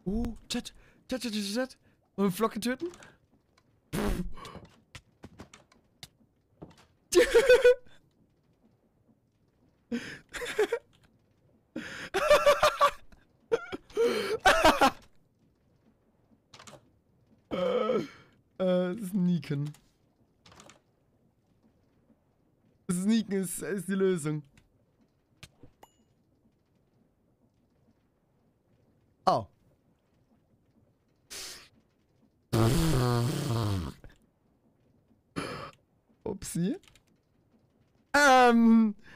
Chat. Chat. Und Flocke töten? Sneaken. Sneaken ist die Lösung. Oh. Upsi.